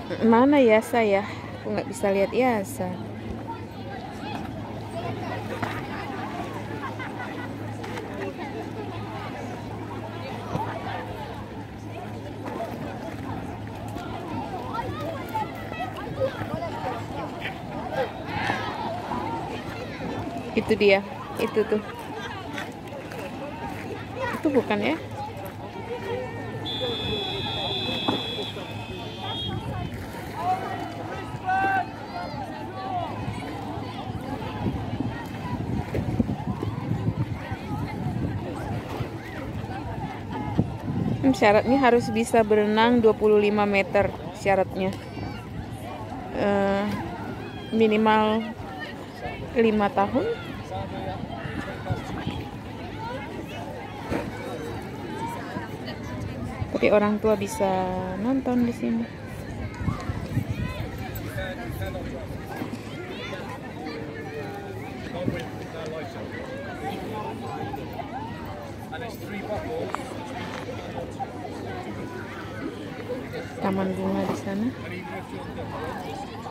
Mana Yasa ya? Aku nggak bisa lihat Yasa. Itu dia, itu tuh. Itu bukan ya? Syaratnya harus bisa berenang 25 meter syaratnya. Minimal 5 tahun. Tapi orang tua bisa nonton di sini. Taman bunga di sana.